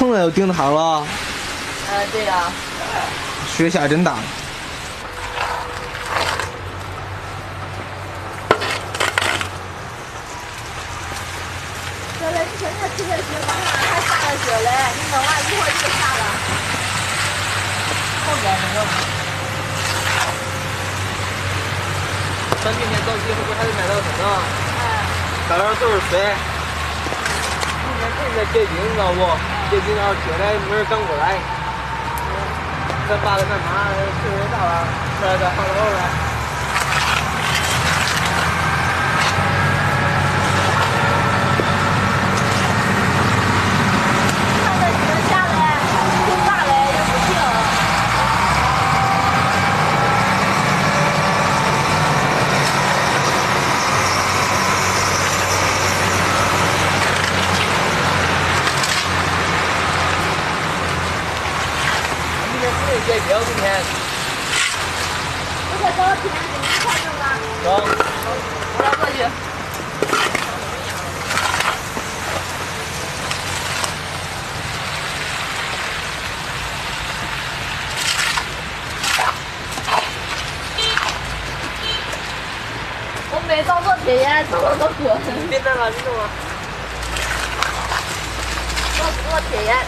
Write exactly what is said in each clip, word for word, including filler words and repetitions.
棚子又顶塌了。 呃，对呀、啊。 雪下真大。 这嘞，你现在吃的雪，马上还下了雪嘞，你弄完一会儿就下了。好干那个。 咱明天早起会不会还得卖到这呢？ 哎。 到那儿都是水。明天肯定得结冰，你知道不？结冰要雪嘞，没人赶过来。咱爸在那妈岁数大了，出来再上楼了。结冰今天。 我再找天给你看着吧。 走。 我来过去。我没找过天眼，找了个哥。 别弄了，你弄了。 找不过天眼。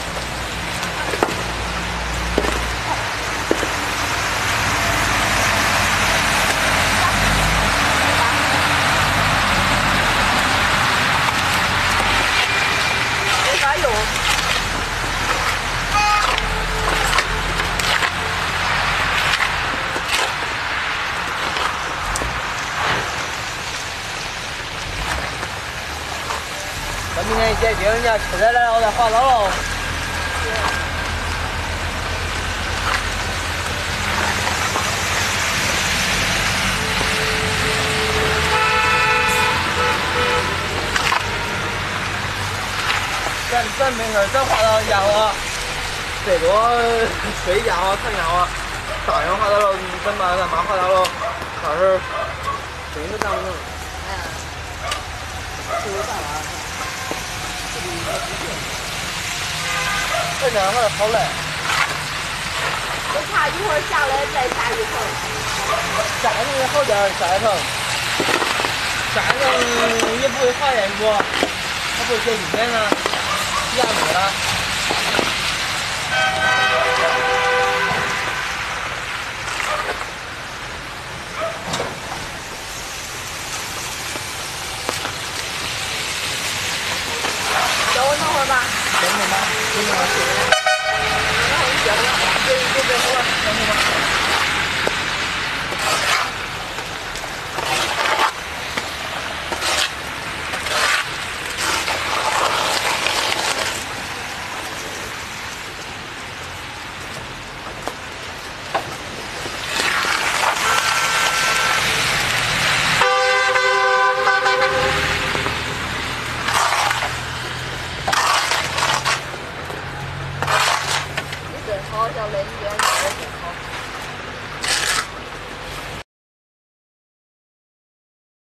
咱明天一结冰，人家吃的来了，我再滑倒喽。咱咱没事，咱滑倒一家伙，最多睡一家伙，躺一家伙。大人滑倒了，咱妈咱妈滑倒了，到时候真是咱不能。 哎呀，岁数大了。 这样还好嘞。 我怕一会儿下来再下一层。 下一层也好点儿，下一层。下一层也不会滑下去不？它不会结冰点呢，压住了。 叫我弄会儿吧。 等等吧，等等吧。 然后你接着，别别别别，等会儿吧。